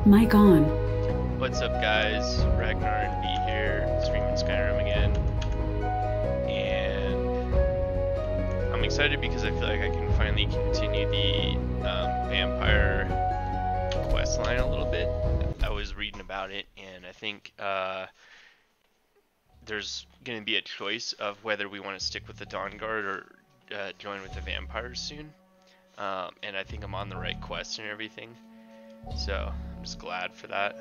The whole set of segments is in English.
Mic on. What's up, guys? Ragnar and B here, streaming Skyrim again. And I'm excited because I feel like I can finally continue the vampire quest line a little bit. I was reading about it, and I think there's going to be a choice of whether we want to stick with the Dawnguard or join with the vampires soon. And I think I'm on the right quest and everything. So I'm just glad for that.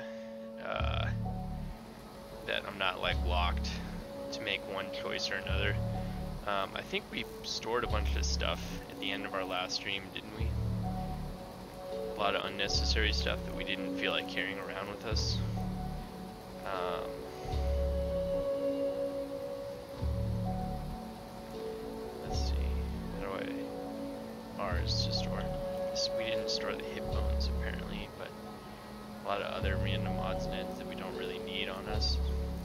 That I'm not like locked to make one choice or another. I think we stored a bunch of stuff at the end of our last stream, didn't we? A lot of unnecessary stuff that we didn't feel like carrying around with us. Let's see. How do I... R is to store. We didn't store the hip bones apparently, but a lot of other random odds and ends that we don't really need on us.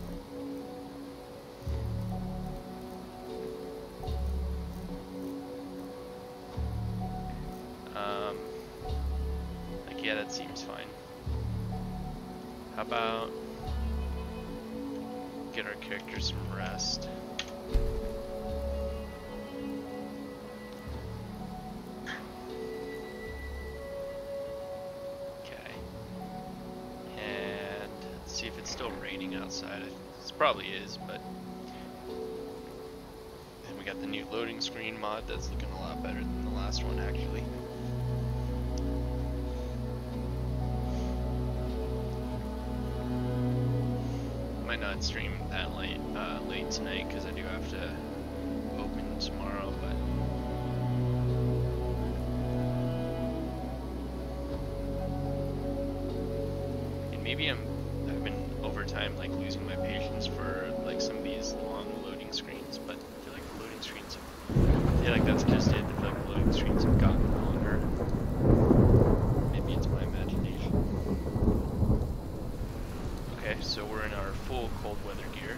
Like, yeah, that seems fine. How about get our characters some rest? See if it's still raining outside. It probably is, but and we got the new loading screen mod that's looking a lot better than the last one actually. Might not stream that late tonight because I do have to open tomorrow, but and maybe I've been over time like losing my patience for like some of these long loading screens, but I feel like the loading screens I feel like that's just it. I feel like the loading screens have gotten longer. Maybe it's my imagination. Okay, so we're in our full cold weather gear.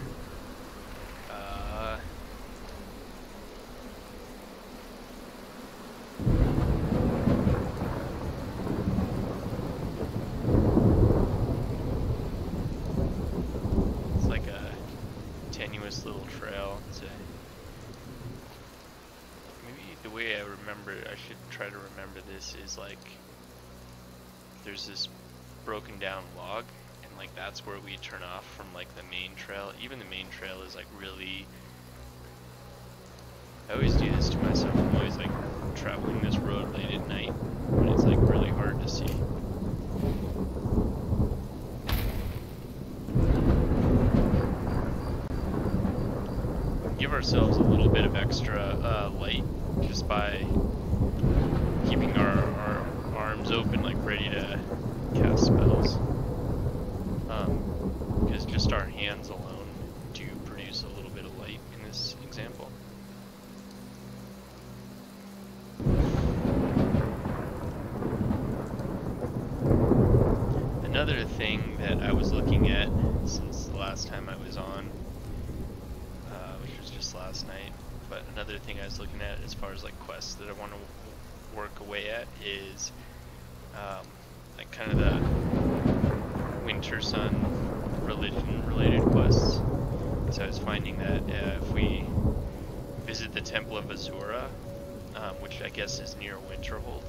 Tenuous little trail. Maybe the way I remember, I should try to remember this, is like there's this broken down log, and like that's where we turn off from like the main trail. Even the main trail is like really, I always do this to myself. I'm always like traveling this road late at night when it's like really hard to see. Give ourselves a little bit of extra light just by keeping our arms open, like ready to cast spells. Because just our hands alone do produce a little bit of light in this example. Another thing that I was looking at since the last time I was on, last night, but another thing I was looking at as far as like quests that I want to work away at is like kind of the Winter Sun religion related quests. So I was finding that if we visit the Temple of Azura, which I guess is near Winterhold,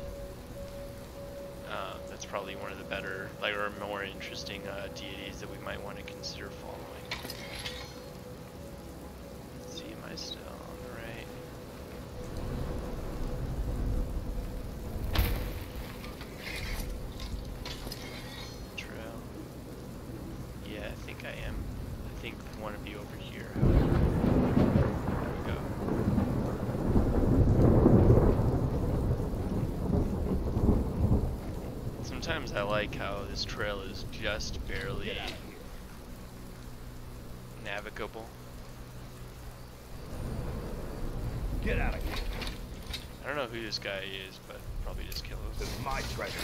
that's probably one of the better, like, or more interesting deities that we might want to consider following. Still on the right. Trail. Yeah, I think I am. I think I want to be over here. There we go. Sometimes I like how this trail is just barely navigable. Get out of here. I don't know who this guy is, but probably just kill him. This is my treasure.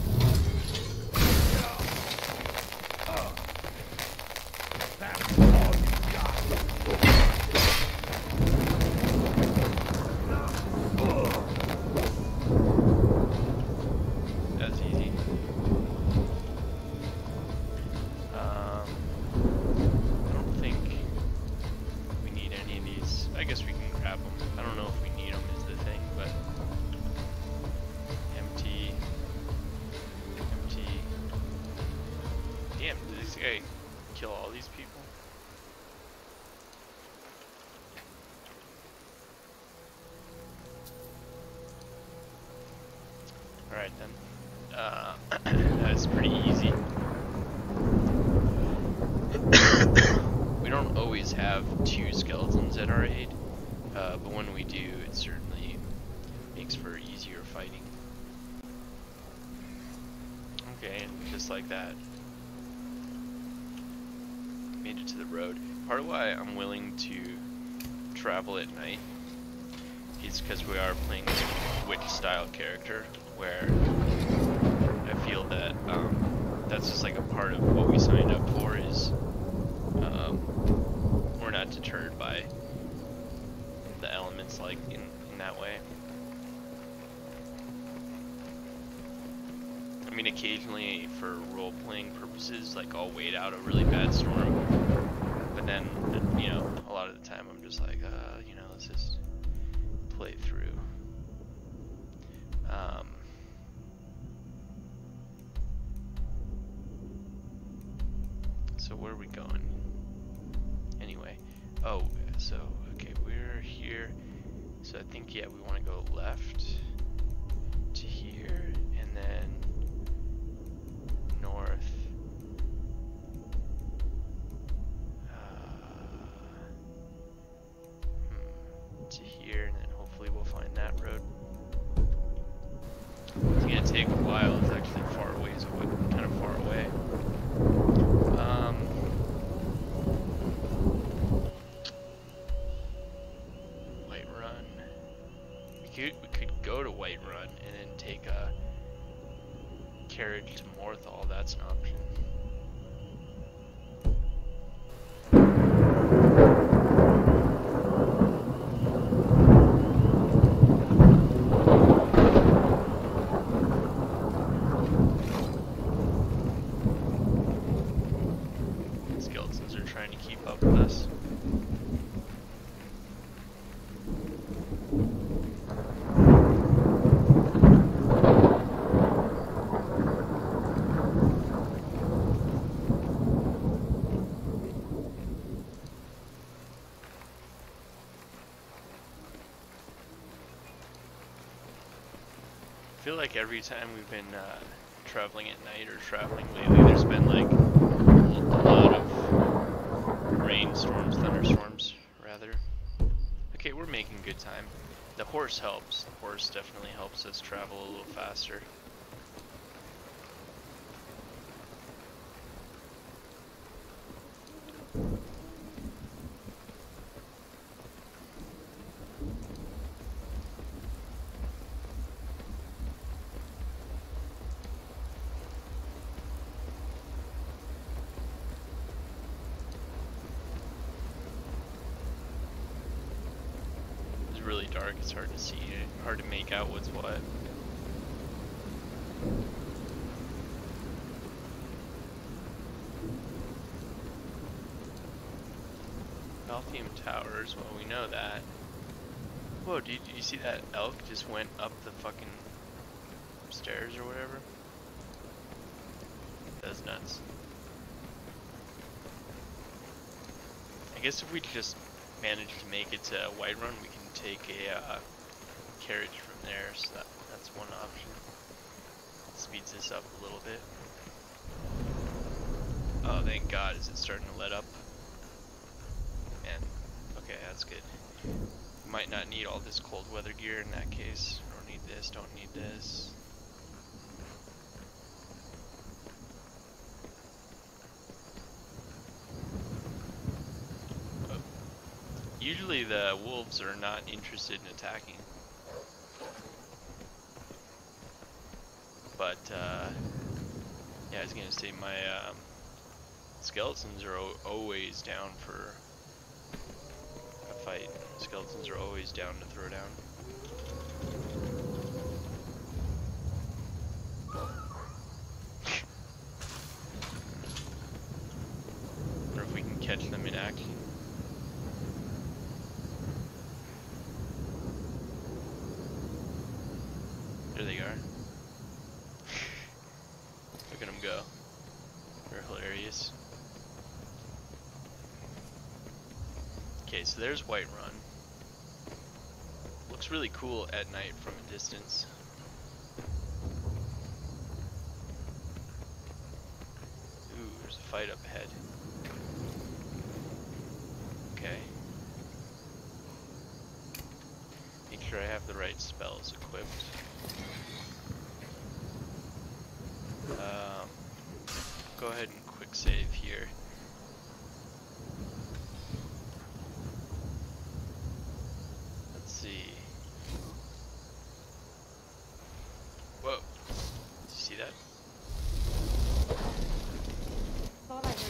That's all you got. That's easy. I guess we can grab them. I don't know if we need them is the thing, but empty, empty. Damn, did this guy kill all these people? Alright then. That's pretty easy. We don't always have 2 skeletons at our aid, but when we do, it certainly makes for easier fighting. Okay, and just like that, made it to the road. Part of why I'm willing to travel at night is because we are playing this witch-style character, where I feel that that's just like a part of what we signed up for. Is we're not deterred by the elements like in that way. I mean, occasionally for role-playing purposes, like I'll wait out a really bad storm, but then, you know, a lot of the time I'm just like, you know, let's just play through. So where are we going? Anyway, oh, so, okay, we're here. So I think, yeah, we want to go left to here, and then north. To here, and then hopefully we'll find that road. It's gonna take a while. It's actually far ways away, kind of far away. Whiterun. We could go to Whiterun and then take a carriage to Morthal. That's an option. Skeletons are trying to keep up with us. I feel like every time we've been traveling at night or traveling lately, there's been like a lot of rainstorms, thunderstorms, rather. Okay, we're making good time. The horse helps. The horse definitely helps us travel a little faster. Really dark, it's hard to see, hard to make out what's what. Balthium Towers, well, we know that. Whoa, did you see that elk just went up the fucking stairs or whatever? That's nuts. I guess if we just manage to make it to Whiterun, we can take a carriage from there, so that's one option. Speeds this up a little bit. Oh, thank God, is it starting to let up? Man, okay, that's good. Might not need all this cold weather gear in that case. Don't need this, don't need this. Usually the wolves are not interested in attacking. But, yeah, I was gonna say my skeletons are always down for a fight. Skeletons are always down to throw down. Wonder if we can catch them in action. There they are. Look at them go. They're hilarious. Okay, so there's Whiterun. Looks really cool at night from a distance. Ooh, there's a fight up ahead. Okay. Make sure I have the right spells equipped. Go ahead and quick save here. Let's see. Whoa. Did you see that? Thought I heard.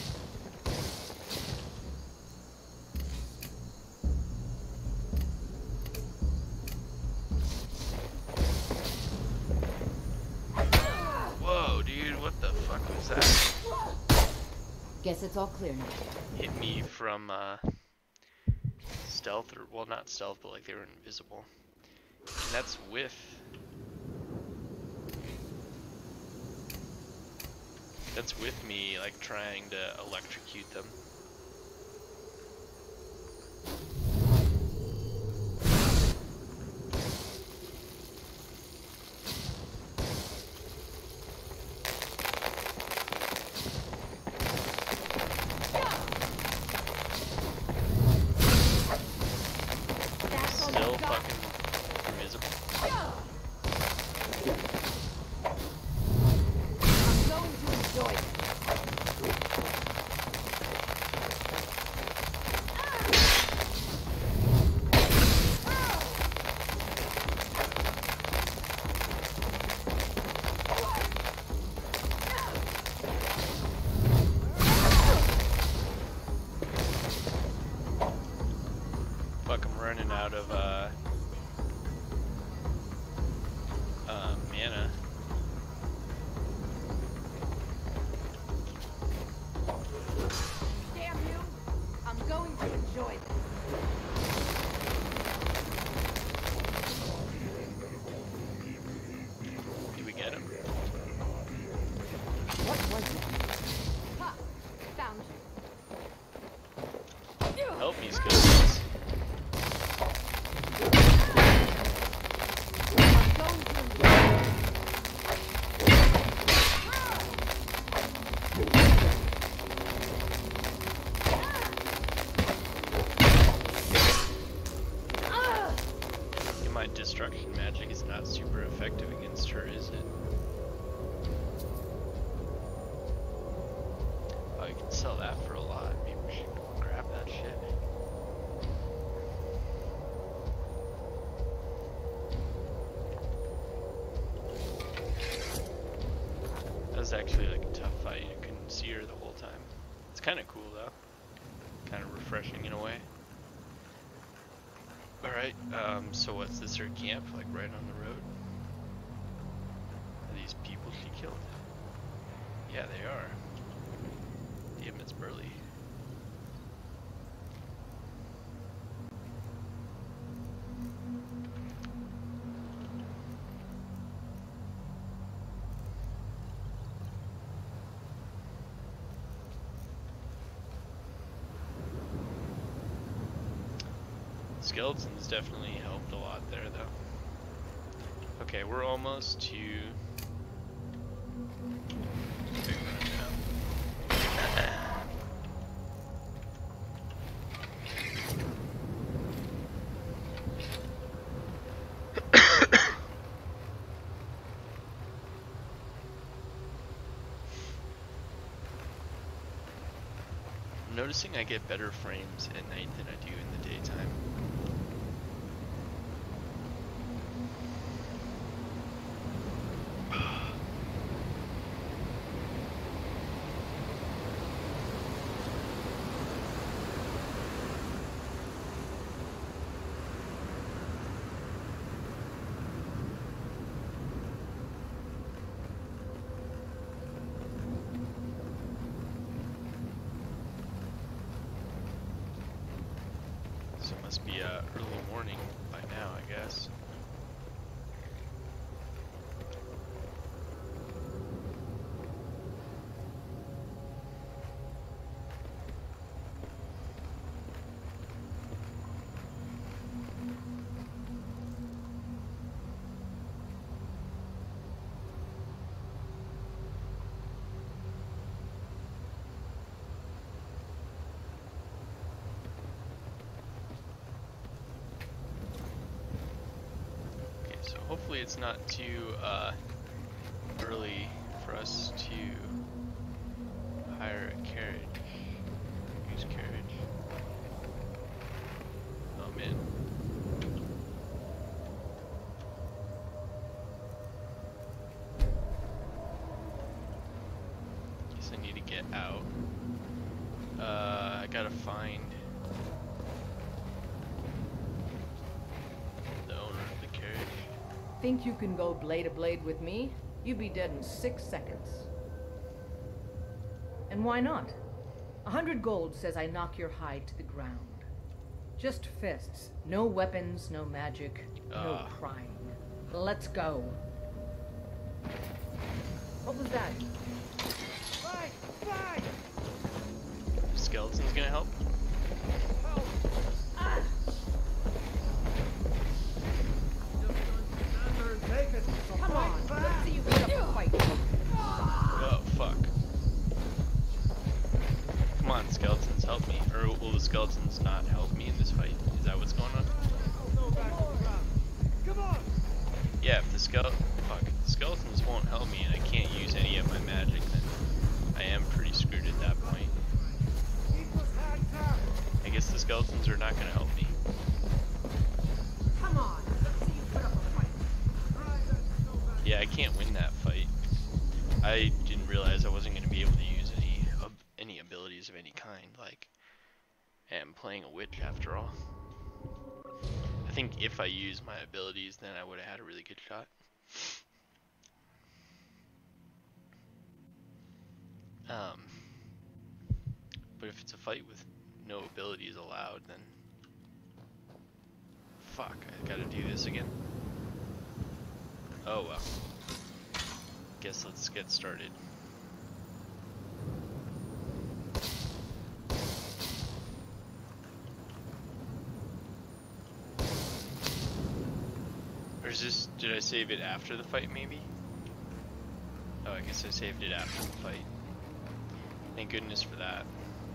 Whoa, dude, what the fuck was that? Guess it's all clear now. Hit me from stealth, or well, not stealth, but like they were invisible. And that's with. That's with me like trying to electrocute them. Still fucking invisible. I'm going to enjoy it. Fuck, I'm running out of mana. Damn you! I'm going to enjoy this. Do we get him? What was that? Ha! Found you. Help me, Skills. I'm going to enjoy it. My destruction magic is not super effective against her, is it? Oh, you can sell that for a lot. Maybe we should go and grab that shit. That was actually like a tough fight. You couldn't see her the whole time. It's kind of cool though. Kind of refreshing in a way. Alright, so what's this, her camp? Like right on the road? Are these people she killed? Yeah, they are. Damn, it's burly. Skeletons definitely helped a lot there, though. Okay, we're almost to Big Run now. I'm noticing I get better frames at night than I do in the daytime. So it must be early morning by now, I guess. So hopefully it's not too early for us to hire a carriage. Use carriage. Oh man. Guess I need to get out. I gotta find the owner of the carriage. Think you can go blade to blade with me? You'd be dead in 6 seconds. And why not? 100 gold says I knock your hide to the ground. Just fists. No weapons, no magic, no crying. Let's go. What was that? Fight! Fight! Skeleton's gonna help? Help! Ah! Just stand there and take it. So Come fight on, back. let's see you put up a fight. Oh, fuck. Come on, skeletons, help me. Or will the skeletons not help me in this fight? Is that what's going on? Go back to the ground. Come on! Yeah, if the skeletons won't help me and I can't use any of my magic, then I am pretty screwed at that point. Keep those hands up. I guess the skeletons are not gonna help me. Come on, let's see you put up a fight. Try that snowman. Yeah, I can't win that fight. I didn't realize I wasn't gonna be able to use any abilities of any kind. Like, I am playing a witch after all. I think if I used my abilities, then I would have had a really good shot. But if it's a fight with no abilities allowed, then fuck, I gotta do this again. Oh well. Guess let's get started. Or is this, did I save it after the fight maybe? Oh, I guess I saved it after the fight. Thank goodness for that.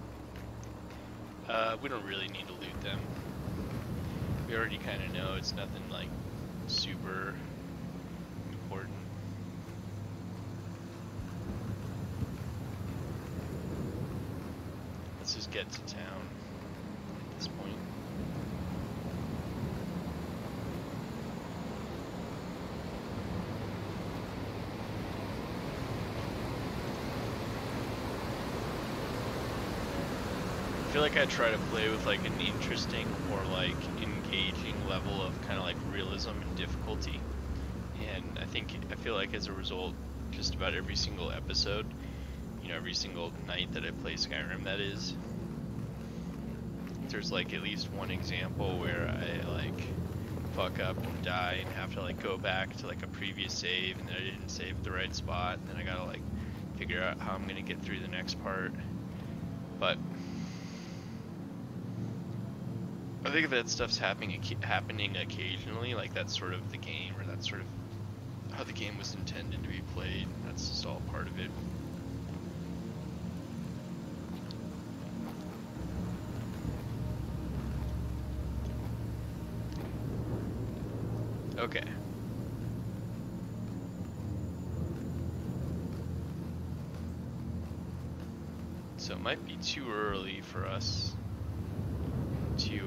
We don't really need to loot them. We already kind of know it's nothing like super important. Let's just get to town at this point. I feel like I try to play with like an interesting or like engaging level of kind of like realism and difficulty, and I feel like as a result, just about every single episode, you know, every single night that I play Skyrim, that is, there's like at least one example where I like fuck up and die and have to like go back to like a previous save, and then I didn't save the right spot, and then I gotta like figure out how I'm gonna get through the next part. But I think if that stuff's happening occasionally, like that's sort of the game, or that's sort of how the game was intended to be played. That's just all part of it. Okay. So it might be too early for us to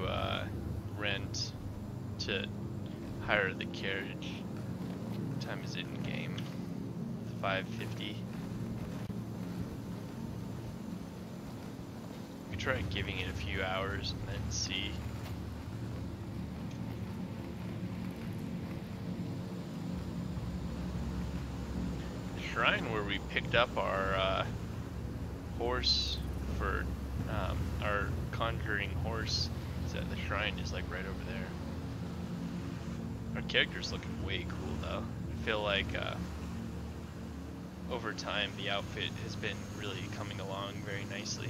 hire the carriage. What time is it in game? 5:50. We try giving it a few hours and then see. The shrine where we picked up our horse for our conjuring horse, is at the shrine, is like right over there. Our character's looking way cool though. I feel like over time the outfit has been really coming along very nicely.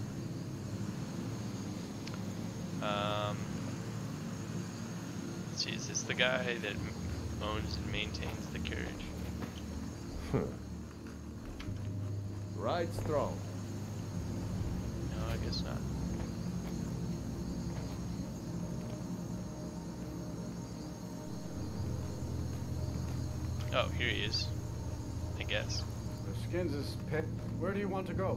Let's see, is this the guy that owns and maintains the carriage? Right strong. No, I guess not. Oh, here he is. I guess. The skins is pet. Where do you want to go?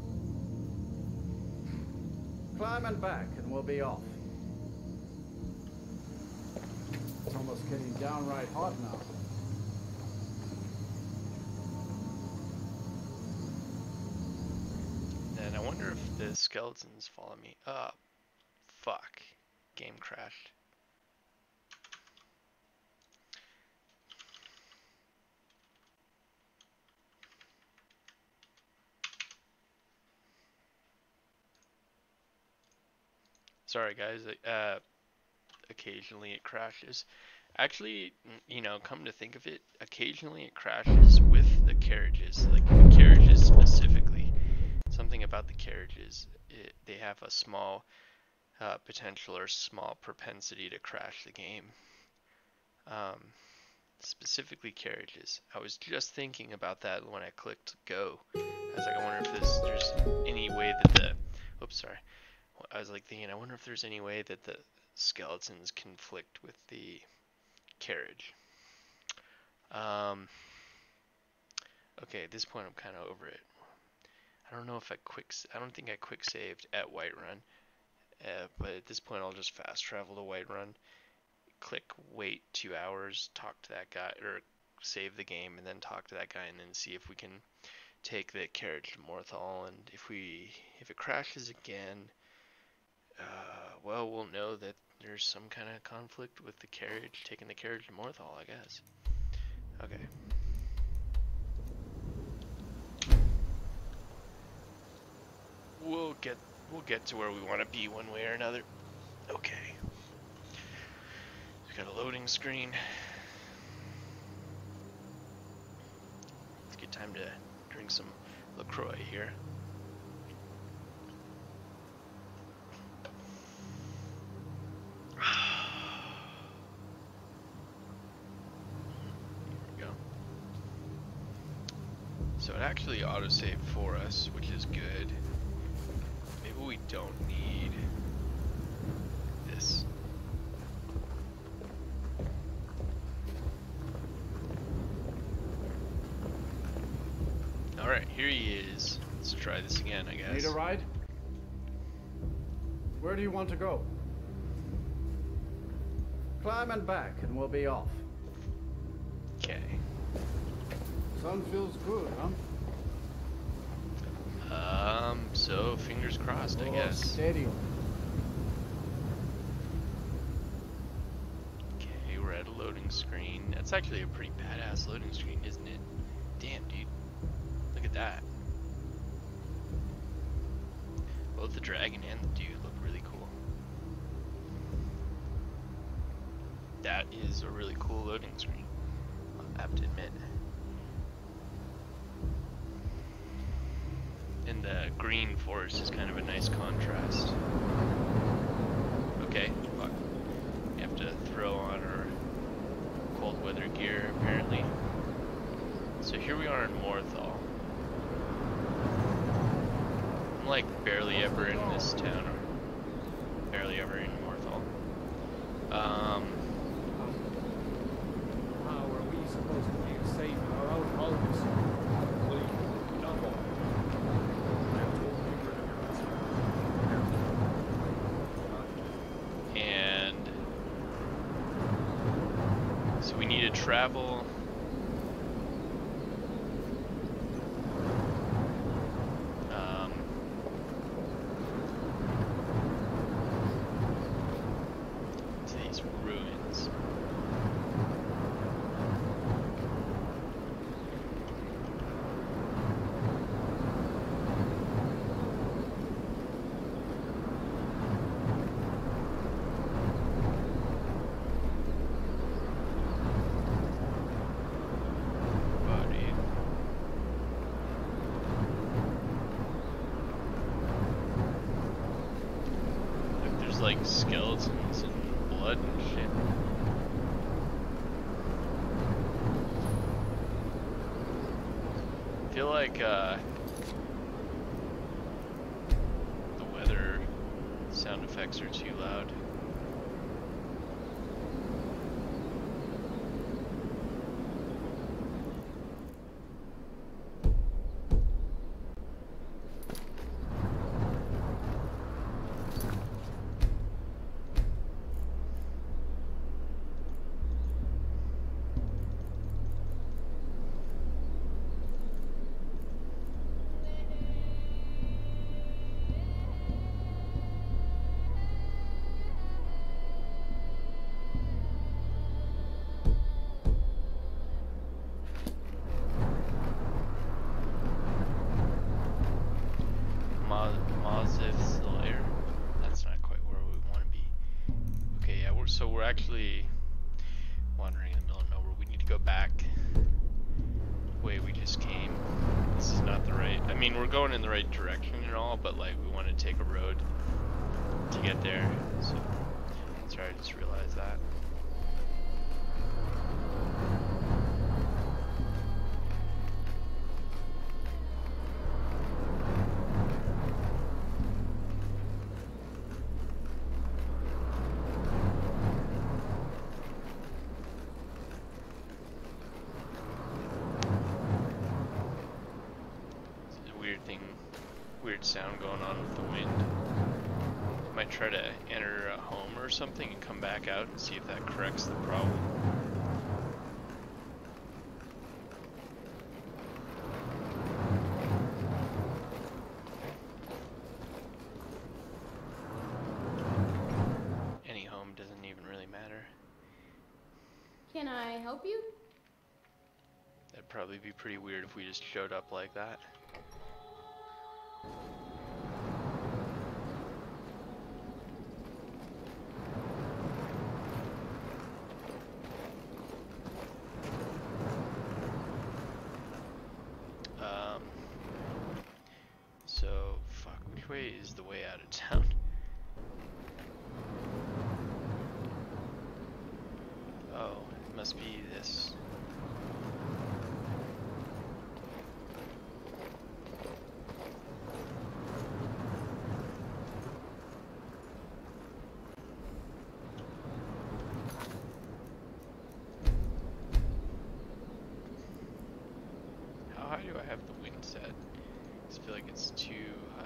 Climb and back, and we'll be off. It's almost getting downright hot now. Then I wonder if the skeletons follow me. Oh, fuck. Game crashed. Sorry guys, occasionally it crashes. Actually, you know, come to think of it, occasionally it crashes with the carriages, like the carriages specifically. Something about the carriages, they have a small potential or small propensity to crash the game. Specifically carriages. I was just thinking about that when I clicked go. I was like, I wonder if there's any way that the, oops, sorry. I was like thinking, I wonder if there's any way that the skeletons conflict with the carriage. Okay, at this point I'm kind of over it. I don't know if I don't think I quick saved at Whiterun, but at this point I'll just fast travel to Whiterun, click wait 2 hours, talk to that guy, or save the game and then talk to that guy and then see if we can take the carriage to Morthal, and if it crashes again, well, we'll know that there's some kind of conflict with the carriage, taking the carriage to Morthal, I guess. Okay. We'll get to where we want to be one way or another. Okay. We got a loading screen. It's a good time to drink some LaCroix here. So it actually autosaved for us, which is good. Maybe we don't need this. Alright, here he is. Let's try this again, I guess. Need a ride? Where do you want to go? Climb and back, and we'll be off. Okay. Sun feels good, huh? So fingers crossed, I guess. Steady. Okay, we're at a loading screen. That's actually a pretty badass loading screen, isn't it? Damn, dude. Look at that. Both the dragon and the dude look really cool. That is a really cool loading screen, I have to admit. And the green forest is kind of a nice contrast. Okay, fuck. We have to throw on our cold weather gear, apparently. So here we are in Morthal. I'm like barely ever in this town, or barely ever in Morthal. How are we supposed to feel safe in our own homes? Please, not all. And so we need to travel to these ruins. Like skeletons and blood and shit. I feel like the weather sound effects are too loud. so we're actually wandering in the middle of nowhere. We need to go back the way we just came. This is not the right, I mean, we're going in the right direction and all, but like we want to take a road to get there. So, sorry, I just realized that. Weird sound going on with the wind. Might try to enter a home or something and come back out and see if that corrects the problem. Any home doesn't even really matter. Can I help you? That'd probably be pretty weird if we just showed up like that. So, fuck, which way is the way out of town? Oh, it must be this. How high do I have the wind set? I just feel like it's too high.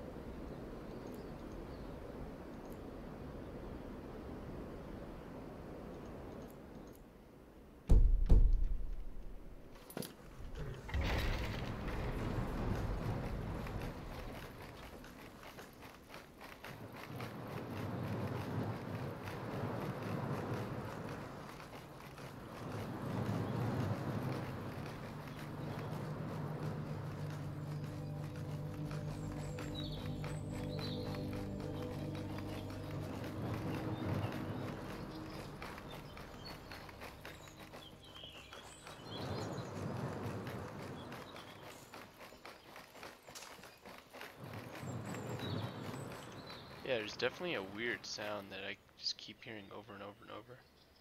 Yeah, there's definitely a weird sound that I just keep hearing over and over and over.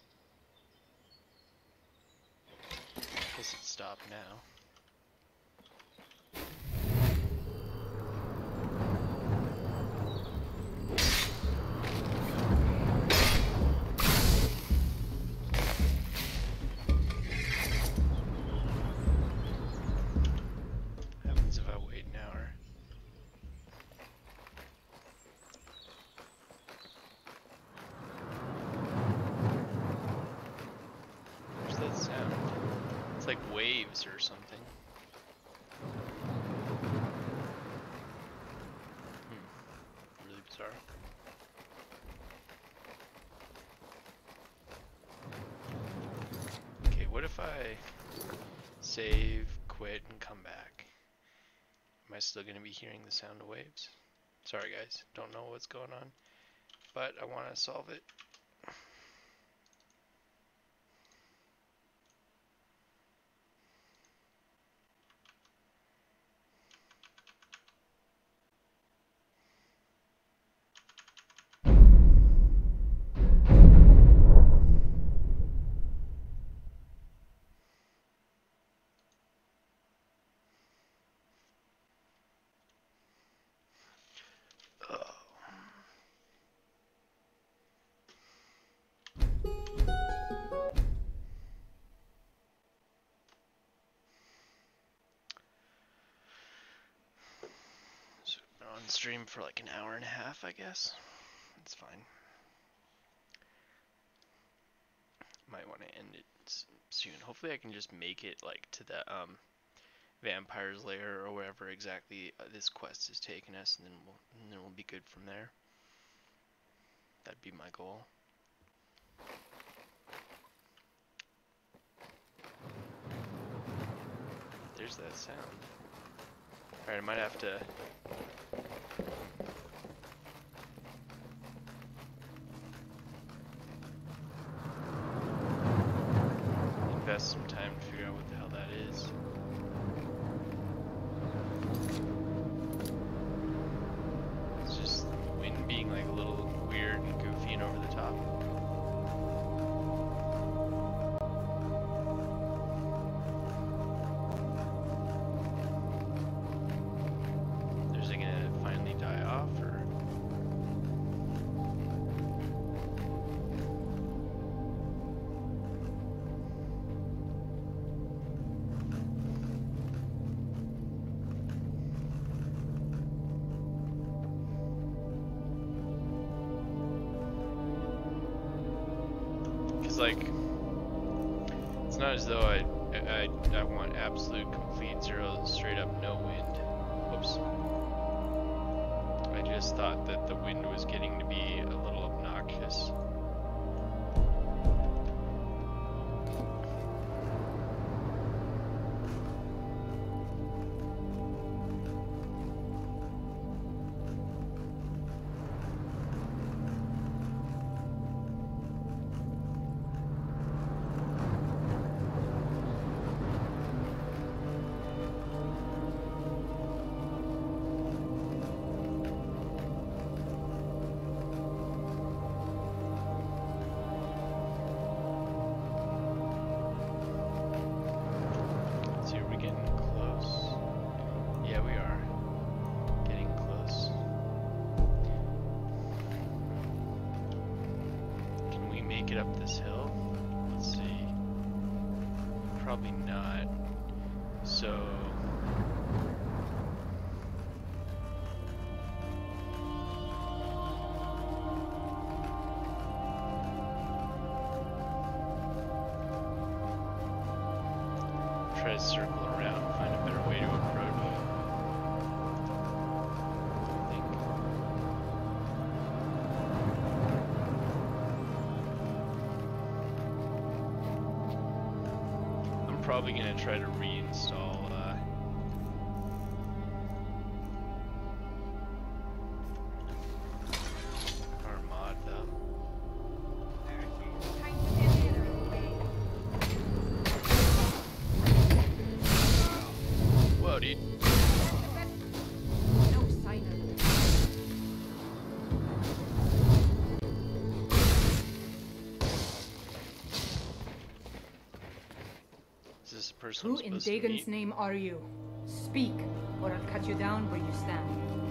Guess it stopped now. What happens if I wait an hour? Where's that sound? It's like waves or something. Really bizarre. Okay, what if I save, quit, and come back? Am I still going to be hearing the sound of waves? Sorry guys, don't know what's going on, but I want to solve it. So we've been on stream for like an hour and a half, I guess. It's fine. Might want to end it soon. Hopefully I can just make it like to the vampire's lair or wherever exactly this quest is taking us, and then we'll be good from there. That'd be my goal. There's that sound. Alright, I might have to... figure out what the hell that is. It's just the wind being like a little weird and goofy and over the top. Is it gonna finally die off, or? Like, it's not as though I want absolute complete zero straight up no wind. Whoops. I just thought that the wind was getting to be a little obnoxious. Get up this hill? Let's see. Probably not. So try to circle around and find a better way to approach. Probably gonna try to reinstall our mod though. Whoa, dude. No sign of it. Is this a person Who I'm in supposed to Dagon's meet? name are you? Speak, or I'll cut you down where you stand.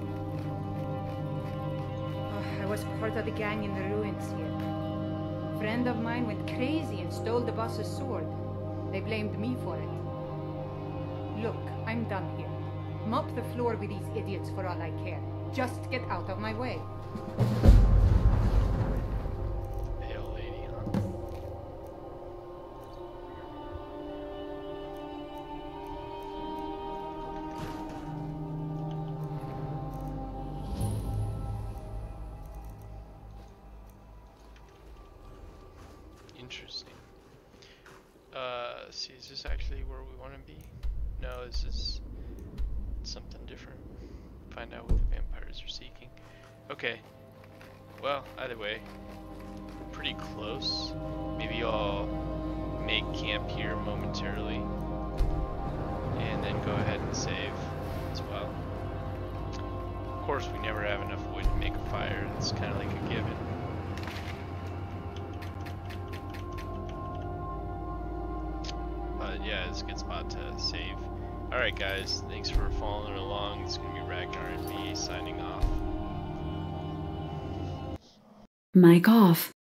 Oh, I was part of the gang in the ruins here. A friend of mine went crazy and stole the boss's sword. They blamed me for it. Look, I'm done here. Mop the floor with these idiots for all I care. Just get out of my way. Pale lady, huh? Interesting. Let's see, is this actually where we want to be? No, this is something different. Find out what the vampires are seeking. Okay. Well, either way, we're pretty close. Maybe I'll make camp here momentarily and then go ahead and save as well. Of course, we never have enough wood to make a fire. It's kind of like a given. But yeah, it's a good spot to save. Alright guys, thanks for following along. It's going to be Ragnar and me signing off. Mic off.